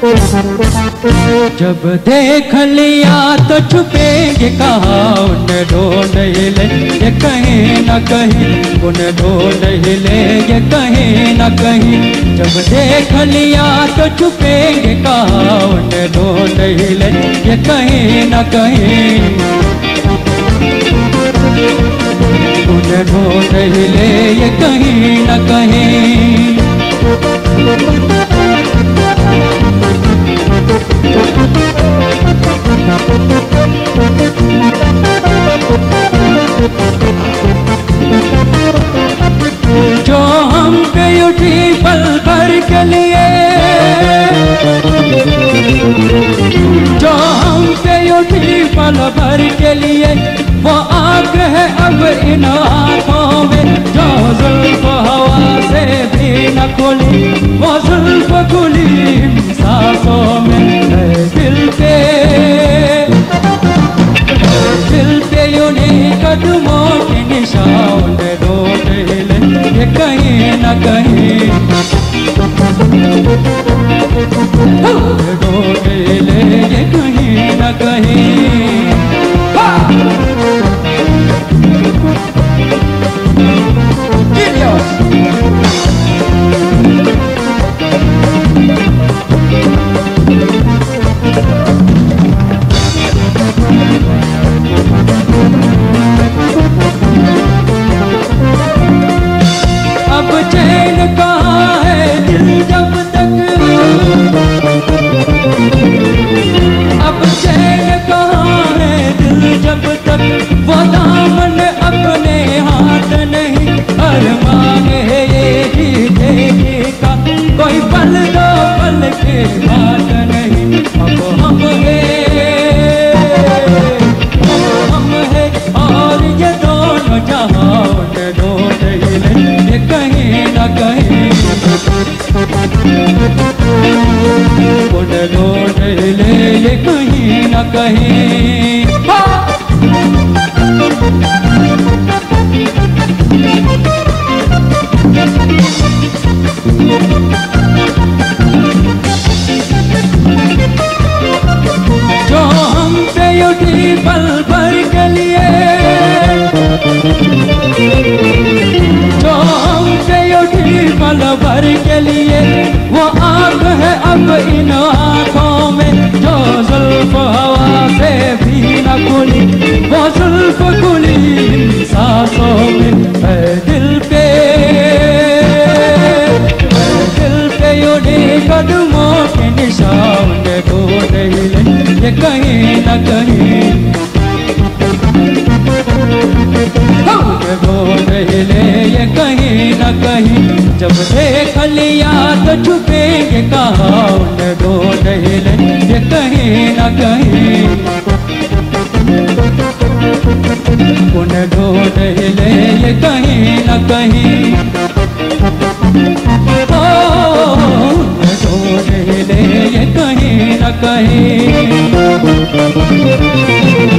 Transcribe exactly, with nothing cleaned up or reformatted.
जब देख लिया तो छुपेंगे कहाँ, उन्हें ढूंढ ही लेंगे कहीं न कहीं, उन्हें ढूंढ ही लेंगे कहीं न कहीं। जब देख लिया तो छुपेंगे कहाँ, उन्हें ढूंढ ही लेंगे कहीं न कहीं, उन्हें ढूंढ ही लेंगे कहीं न कहीं। जो हम पे उठी पल भर के लिए, जो हम पे उठी पल भर के लिए, वो आग है अब इन आँखों में, जो जुल्फ हवा से भी न खुली, वो जुल्फ खुली इन सांसों में। दिल पे दिल पे यूं कदमों के निशान ढूंढ लेंगे कहीं न कहीं, ढूंढ लेंगे कहीं न कहीं। अब चैन कहाँ है दिल जब तक, अब चैन कहाँ है दिल जब तक, वो दामन अपने हाथ नहीं, अरमान है ये जीने का, कोई पल दो पल के बात नहीं। अब हम है, हम है और ये दोनों जहां ढूंढ ही लेंगे कहीं न कहीं, उन्हें ढूंढ ही लेंगे कहीं न कहीं। जो हम पे उठी पल भर के लिए, जो हम पे उठी पल भर के लिए, वो आग है अब इन आँखों में, जो जुल्फ हवा से भी न खुली, वो जुल्फ खुली इन सांसों में। दिल पे दिल पे यूं कदमों के निशान ढूंढ ही लेंगे कहीं न कहीं, ढूंढ ही लेंगे कहीं न कहीं। जब देख लिया तो छुपेंगे कहाँ, उन्हें ढूंढ ही लेंगे कहीं न कहीं, उन्हें ढूंढ ही लेंगे कहीं न कहीं, उन्हें ढूंढ ही लेंगे कहीं न कहीं।